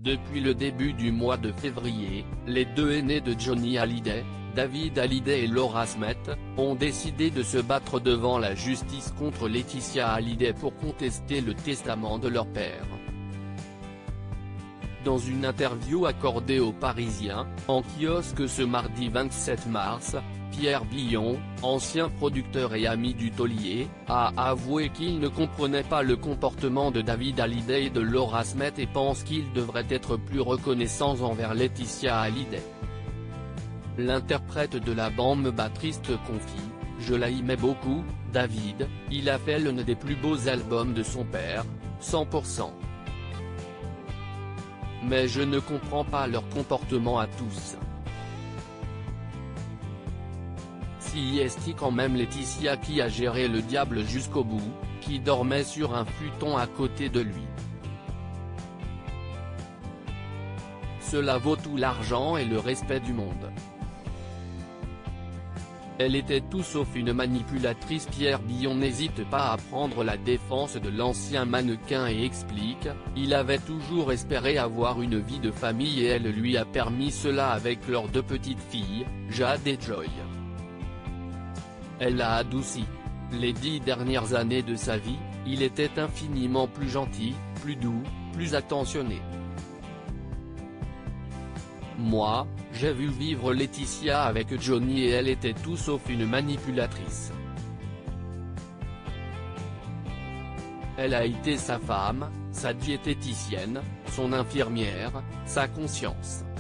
Depuis le début du mois de février, les deux aînés de Johnny Hallyday, David Hallyday et Laura Smith, ont décidé de se battre devant la justice contre Laetitia Hallyday pour contester le testament de leur père. Dans une interview accordée aux Parisiens, en kiosque ce mardi 27 mars, Pierre Billon, ancien producteur et ami du taulier, a avoué qu'il ne comprenait pas le comportement de David Hallyday et de Laura Smith et pense qu'ils devraient être plus reconnaissants envers Laetitia Hallyday. L'interprète de la bamba triste confie: « Je l'aimais beaucoup, David, il a fait l'un des plus beaux albums de son père, 100%. Mais je ne comprends pas leur comportement à tous. Si est quand même Laetitia qui a géré le diable jusqu'au bout, qui dormait sur un futon à côté de lui. Cela vaut tout l'argent et le respect du monde. Elle était tout sauf une manipulatrice. » Pierre Billon n'hésite pas à prendre la défense de l'ancien mannequin et explique: « Il avait toujours espéré avoir une vie de famille et elle lui a permis cela avec leurs deux petites filles, Jade et Joy. Elle l'a adouci. Les 10 dernières années de sa vie, il était infiniment plus gentil, plus doux, plus attentionné. Moi, j'ai vu vivre Laetitia avec Johnny et elle était tout sauf une manipulatrice. Elle a été sa femme, sa diététicienne, son infirmière, sa conscience.